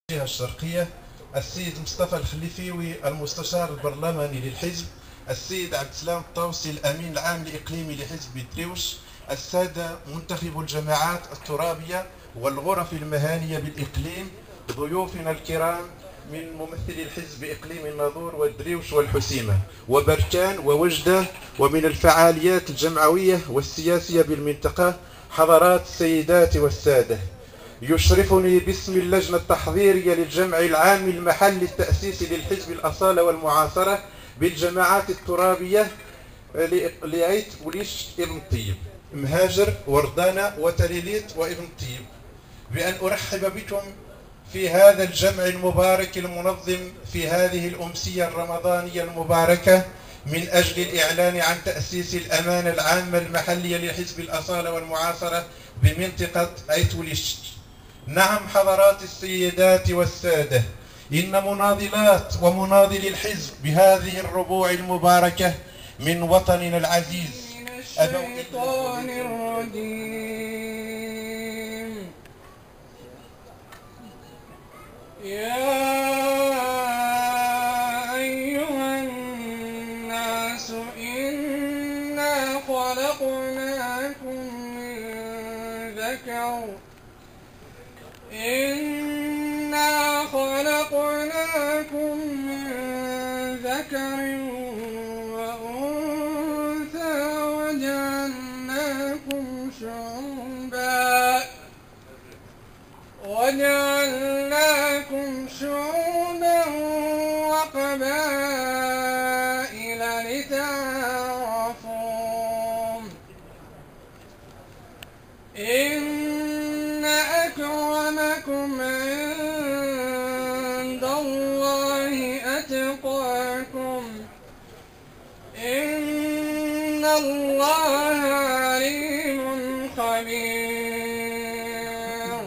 الجهة الشرقية، السيد مصطفى الخليفيوي المستشار البرلماني للحزب، السيد عبد السلام الطاوسي الأمين العام الإقليمي لحزب دريوش، السادة منتخبو الجماعات الترابية والغرف المهنية بالإقليم، ضيوفنا الكرام من ممثلي الحزب إقليم الناظور والدريوش والحسيمة وبركان ووجدة، ومن الفعاليات الجمعوية والسياسية بالمنطقة، حضرات السيدات والسادة، يشرفني باسم اللجنة التحضيرية للجمع العام المحلي التأسيسي للحزب الأصالة والمعاصرة بالجماعات الترابية لعيت وليش ابن طيب، مهاجر وردانة وتليليت وابن طيب، بأن أرحب بكم في هذا الجمع المبارك المنظم في هذه الأمسية الرمضانية المباركة من أجل الإعلان عن تأسيس الأمانة العامة المحلية لحزب الأصالة والمعاصرة بمنطقة عيت وليش. نعم حضرات السيدات والسادة، إن مناضلات ومناضلي الحزب بهذه الربوع المباركة من وطننا العزيز الشيطان الرجيم. يا أيها الناس إنا خلقناكم من ذكر وأنثى وجعلناكم شعوبا وقبائل لتعارفوا. إن أكرمكم عند الله أتقاكم، إن الله عليم خبير.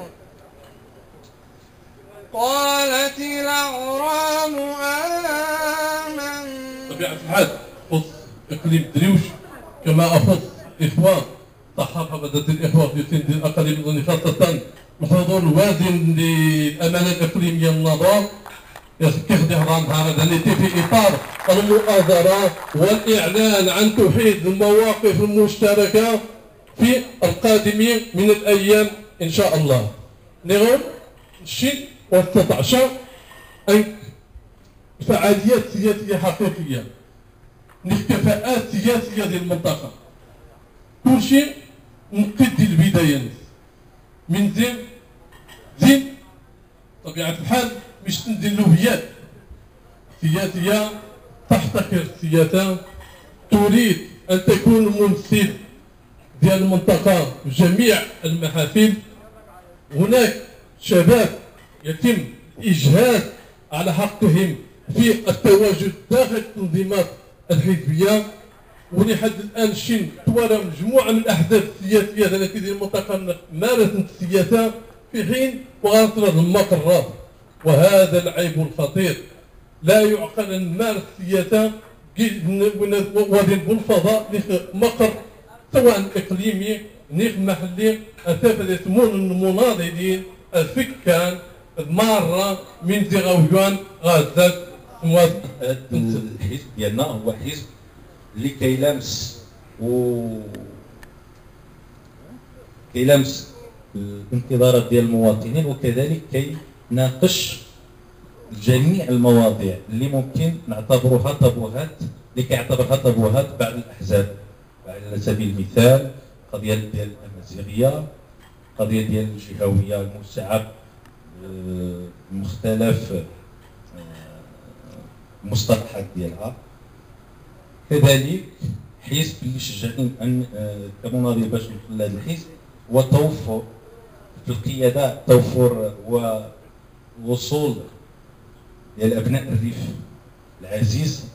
قالت الأعراب آمنا. طبيعة الحال خص إقليم دريوش كما أخص إخوان صحافة الإخوة في سند الأقاليم خاصة الحضور الوازن للأمانة الإقليمية النظام كيخدم هذا في إطار المؤازرة والإعلان عن توحيد المواقف المشتركة في القادمين من الأيام إن شاء الله. نقول الشيء و19 أن فعاليات سياسية حقيقية، الكفاءات سياسية للمنطقة، كل شيء نقد البداية من زين طبيعة الحال مش تندير لوبيات سياسية تحتكر السياسة، تريد أن تكون ممثل ديال المنطقة في جميع المحافل. هناك شباب يتم إجهاد على حقهم في التواجد داخل التنظيمات الحزبية، ولحد الآن شن توالى مجموعة من الأحزاب السياسية التي في المنطقة مارست السياسة في حين وغاصرة المقرات، وهذا العيب الخطير. لا يعقل أن نمارس السياسة وذي الفضاء مقر سواء إقليمي نيخ محلي أسافة يسمون المناضلين الفكان مارة من زغاويان غازات. هذا الحزب ديالنا هو حزب اللي كيلامس الانتظارات ديال المواطنين، وكذلك كيناقش جميع المواضيع اللي ممكن نعتبروها طابوهات، اللي كيعتبرها طابوهات بعض الاحزاب. على سبيل المثال القضيه ديال الامازيغيه، القضيه ديال الجهويه الموسعه مختلف المصطلحات ديالها. كذلك حزب اللي شجعني ان كمناضل باش ندخل لهذا الحزب هو توفر في القياده، توفر ووصول ديال ابناء الريف العزيز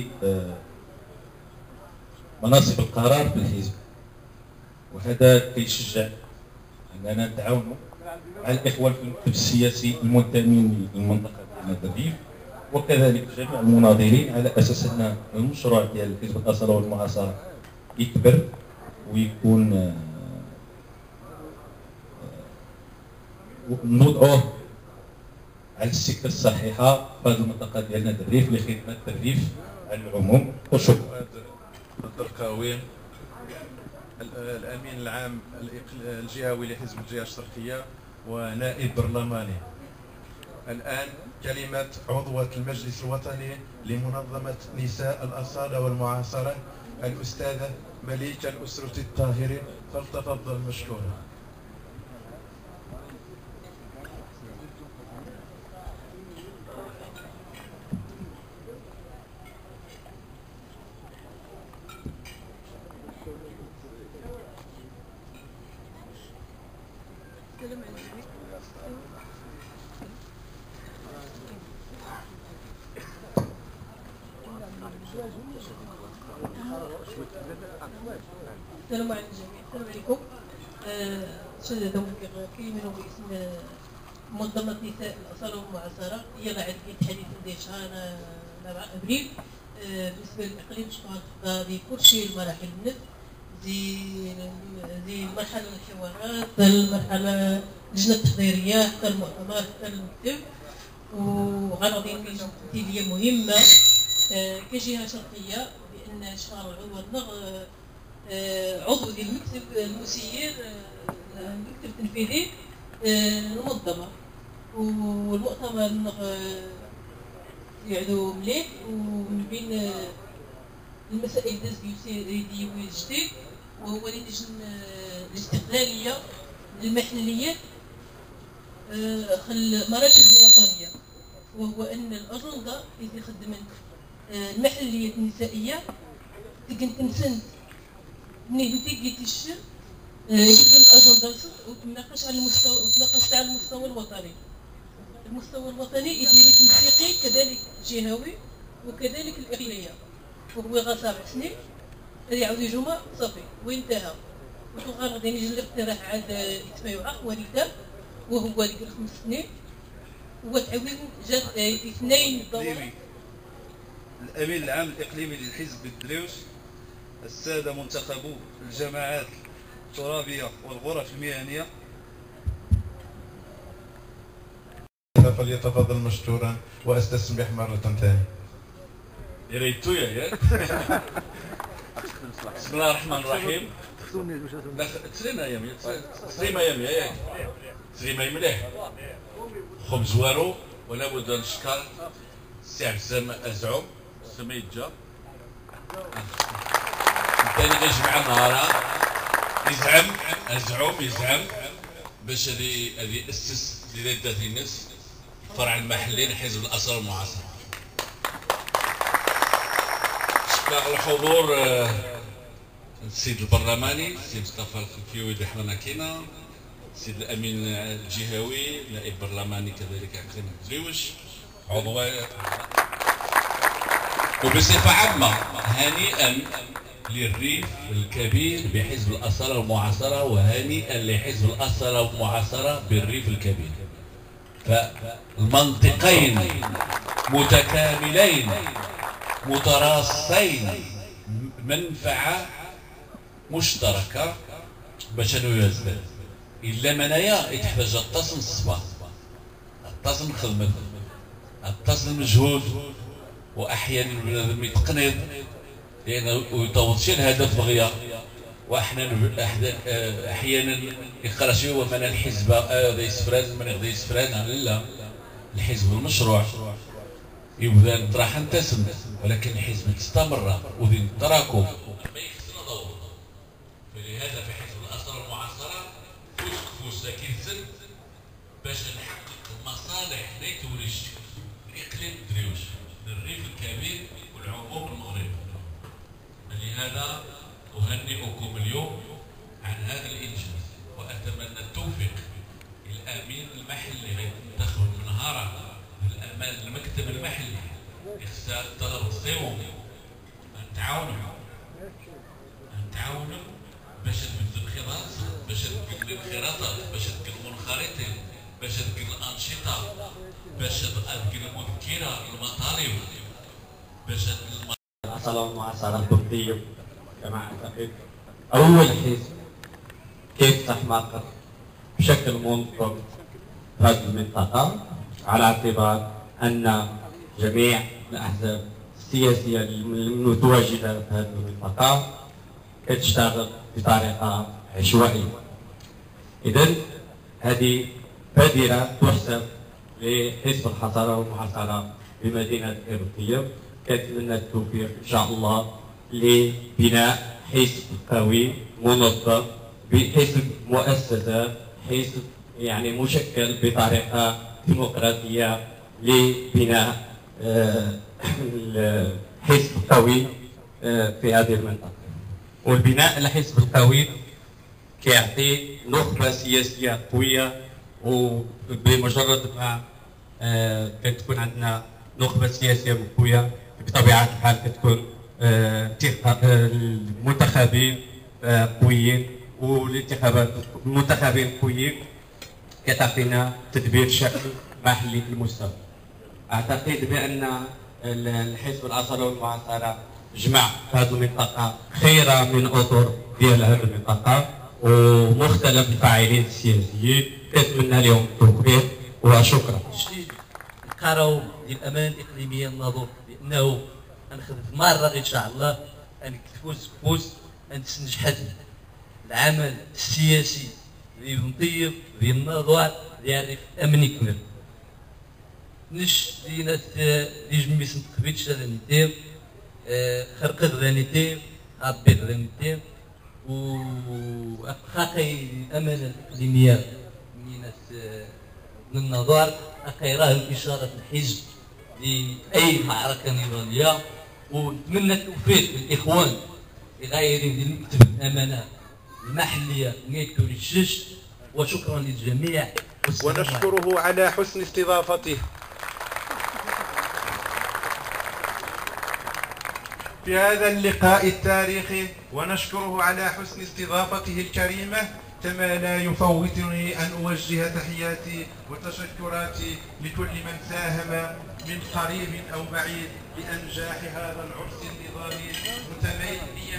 لمناصب القرار في الحزب، وهذا كيشجع اننا نتعاونوا مع الاخوه في المكتب السياسي المنتمين للمنطقه ديال الريف، وكذلك جميع المناضلين، على اساس ان المشروع ديال حزب الاصاله والمعاصره يكبر ويكون نوضعوه على السكه الصحيحه في هذه المنطقه ديالنا الريف لخدمه الريف على العموم. وشكرا. الدرقاوي الامين العام الجهوي لحزب الجهه الشرقيه ونائب برلماني. الان كلمه عضوه المجلس الوطني لمنظمه نساء الاصاله والمعاصره الاستاذه مليكه الاسره الطاهري، فلتفضل مشكوره. السلام على الجميع. السلام عليكم. دونك كيمنوا باسم منظمة نساء الأصالة والمعاصرة. هي بعد الحديث ديال شهر 4 ابريل بالنسبة للإقليم شكون في كلشي المراحل النت زي المرحلة الحوارات، المرحلة اللجنة التحضيرية، حتى المؤتمر، حتى المكتب. وغنوضي من تمثيلية مهمة كجهة شرقية بأن شهر العوض عضو ديال المكتب المسير المكتب التنفيذي المنظمة، والمؤتمر يعدو مليح. ومن بين المسائل اللي جديد وهو الاستقلالية للمحليات المراكز الوطنية، وهو أن الأجندة اللي خدمت المحليات النسائية تمسند منين تيجي تشر يبدا الاجنده وتناقش على المستوى الوطني. المستوى الوطني يدير تنسيقي كذلك جهوي وكذلك الاقليميه، وهو غا 7 سنين هذه يعاود يجوما صافي وانتهى. وغا غادي يجي الاقتراح عاد يتبايع وليدا وهو ديك 5 سنين وتعاود جات 2 دورة. الامين العام الاقليمي للحزب الدريوش، الساده منتخبو الجماعات الترابيه والغرف المهنيه، فليتفضل مشكورا واستسمح مره ثانيه. يا ريتو ياك. بسم الله الرحمن الرحيم. تسرينا يامي ياك تسريما مليح خبز وارو. ولا بد ان نشكر السي عبد السلام ازعم سميت جا كان يجمع النهار يزعم باش هذه اسس لذات الناس فرع المحلي لحزب الاصاله والمعاصره. شكرا الحضور السيد البرلماني السيد مصطفى الخلفيوي اللي حنا كاينه، السيد الامين الجهوي نائب برلماني كذلك عقيم الدريوش عضو. وبصفه عامه هنيئا للريف الكبير بحزب الاصاله والمعاصره، وهنيئا لحزب الاصاله والمعاصره بالريف الكبير. فالمنطقين متكاملين متراصين، منفعه مشتركه باش يزداد. الا منايا يتحتاج اتصل الصباح، اتصل الخدمه، اتصل المجهود، واحيانا بنادم يتقنط لانه ويطوط شي الهدف بغيه. احيانا يقرا شي هو من الحزب هذا يسفران من غدا يسفران. لا، الحزب المشروع يبدا نطرح نتسم، ولكن الحزب تستمر وذي التراكم ما يخسر دور. فلهذا في حزب الاصاله والمعاصره فوس كينزل باش نحقق المصالح لا يتولش الاقليم دريوش للريف الكبير والعموم المغربي. لهذا أهنئكم اليوم عن هذا الإنجاز، وأتمنى التوفيق. الأمين المحلي غينتخب من نهار الأمان المكتب المحلي يختار تنظيمهم. نتعاونوا باش نبدلوا الخطط، باش نبدلوا الخراطات، باش نبدلوا المنخرطين، باش نبدلوا الأنشطة، باش نبدلوا المذكرة المطالب، باش الأصالة والمعاصرة الضبطية كما أعتقد أول حزب كيفتح مقر بشكل منظم في هذه المنطقة. على اعتبار أن جميع الأحزاب السياسية المتواجدة في هذه المنطقة كتشتغل بطريقة عشوائية. إذن هذه بادرة تحسب لحزب الحضارة والمعاصرة بمدينة إيروبية. كنتمنى التوفيق إن شاء الله لبناء حزب قوي منظم، بحزب مؤسسة، حزب يعني مشكل بطريقة ديمقراطية لبناء حزب قوي في هذه المنطقة. والبناء الحزب القوي كيعطي نخبة سياسية قوية، وبمجرد ما كتكون عندنا نخبة سياسية قوية بطبيعة الحال كتكون المنتخبين قويين، والانتخابات المنتخبين قويين كتعطينا تدبير شكل محلي في المستوى. اعتقد بان الحزب العصر والمعاصرة جمع في هذه المنطقة خيرا من اطر ديال هذه المنطقة ومختلف الفاعلين السياسيين، كنتمنى لهم التوفيق وشكرا. جديد نقراو ديال الامانه الاقليميه نظن بانه غنخدم مره ان شاء الله ان تفوز فوز ان تنجح العمل السياسي اللي نطيب ديال النضوات ديال امني كامل نش دينا دي جمي سنتقبيتش هذا نتيم خرقت ذا نتيم عبيت ذا نتيم وأخاقي الأمانة الإقليمية من النظر أخيراه الإشارة الحزب لأي معركة نضالية، ونتمنى التوفيق للإخوان الغايرين ديال مكتب الأمانة المحلية نيتو للشش، وشكرا للجميع ونشكره على حسن استضافته في هذا اللقاء التاريخي، ونشكره على حسن استضافته الكريمة، كما لا يفوتني أن أوجه تحياتي وتشكراتي لكل من ساهم من قريب أو بعيد لأنجاح هذا العرس النضالي متميزا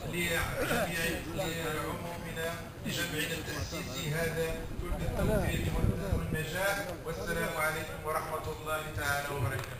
لعمومنا لجمعنا التأسيسي هذا كل التوفيق والنجاح، والسلام عليكم ورحمة الله تعالى وبركاته.